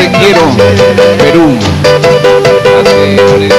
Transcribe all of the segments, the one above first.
Te quiero, Perú. Así, bonito.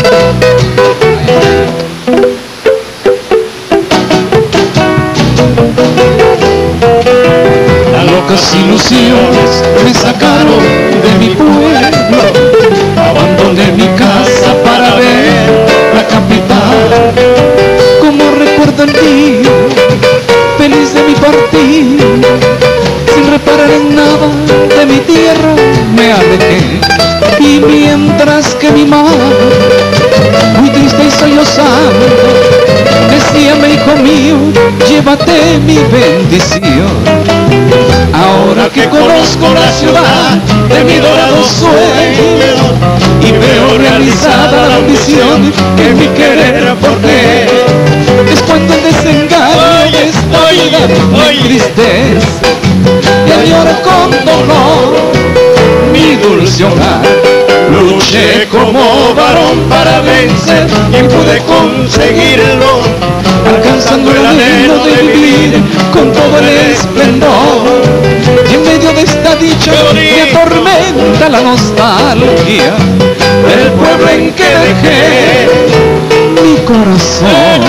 Las locas ilusiones me sacaron de mi pueblo. Abandoné mi casa para ver la capital. Como recuerdo el día feliz de mi partido, sin reparar en nada de mi tierra me alejé. Y mientras que mi madre, muy triste y sollozando, decíame: hijo mío, llévate mi bendición. Ahora que conozco la ciudad de mi dorado sueño y veo realizada la ambición que mi querer forjé, es cuando el desengaño de esta vida me entristece y añoro con dolor mi dulce hogar. Luché como varón para vencer y pude conseguirlo, alcanzando el anhelo de vivir con todo el esplendor. Y en medio de esta dicha me atormenta la nostalgia del pueblo en que dejé mi corazón.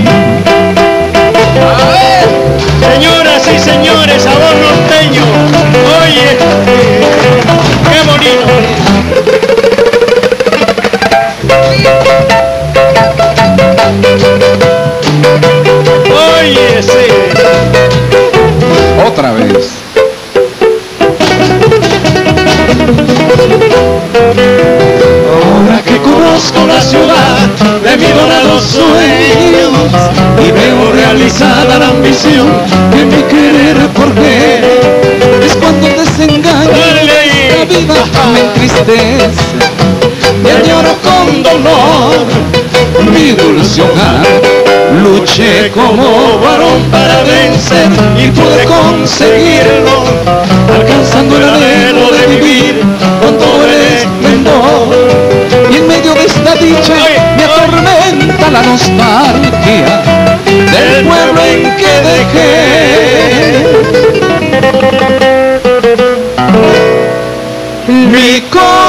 A ver, señoras y señores, sabor norteño. Oye, qué bonito. Oye, sí. Otra vez. Ahora que conozco la ciudad de mi dorado sueño y veo realizada la ambición Que mi querer forjé, es cuando el desengaño de esta vida me entristece y añoro con dolor mi dulce hogar. Luché como varón para vencer y pude conseguirlo, alcanzando el anhelo de vivir con todo el esplendor. Y en medio de esta dicha me atormenta la nostalgia del pueblo en que dejé mi corazón.